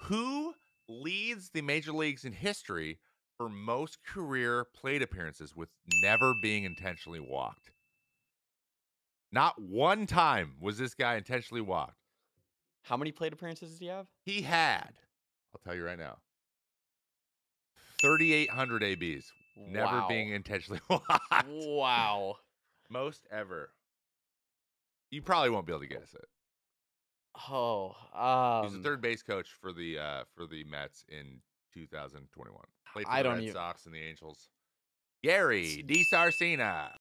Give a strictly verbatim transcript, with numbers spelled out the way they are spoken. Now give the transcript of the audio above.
Who leads the major leagues in history for most career plate appearances with never being intentionally walked? Not one time was this guy intentionally walked. How many plate appearances does he have? He had, I'll tell you right now, thirty-eight hundred A Bs, never being Wow. intentionally walked. Wow. Most ever. You probably won't be able to guess it. Oh, He's the um, third base coach for the uh, for the Mets in two thousand twenty-one. Played for I the don't Red even. Sox and the Angels. Gary DiSarcina.